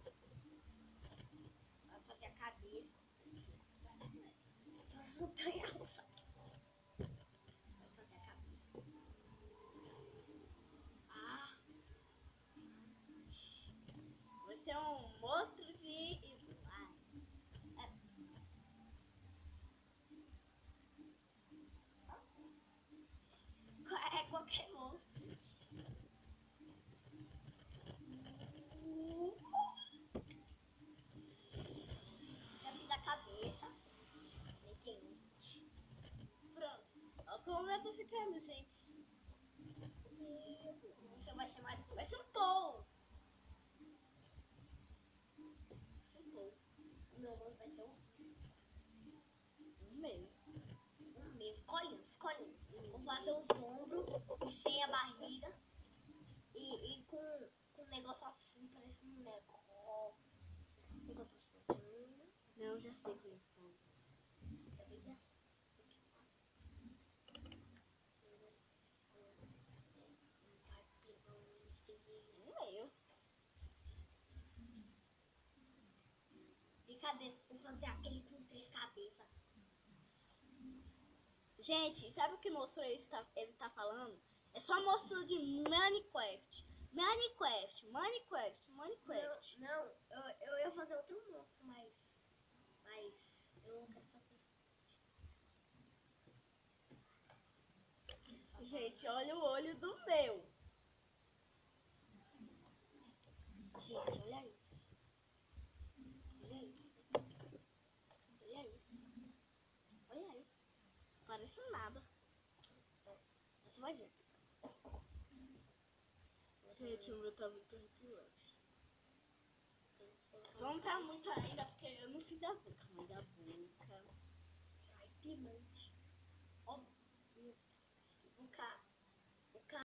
Vai fazer a cabeça. Montanha russa. Vai fazer a cabeça. Ah. Vai ser um monstro de slime. É qualquer monstro. Dentro da cabeça. Pronto. Olha como eu tô ficando, gente. Isso vai ser mais. Vai ser um pão. Não, vai ser um meio. Escolhe. Vou fazer os ombros sem a barriga e com um negócio assim, parece um negócio assim. Não, já sei como faz. Talvez já meio. Brincadeira, vou fazer aquele com 3 cabeças. Gente, sabe o que mostrou ele tá falando? É só mostrou de Minecraft. Minecraft. Não, eu ia fazer outro monstro, mas eu não quero fazer. Gente, olha o olho do meu. Gente, olha isso. Olha isso. Parece nada. Você vai ver. Gente, o meu tá muito arrepiante. Só não tá muito ainda, porque eu não fiz a boca. Mas a boca... Ai, pimenta.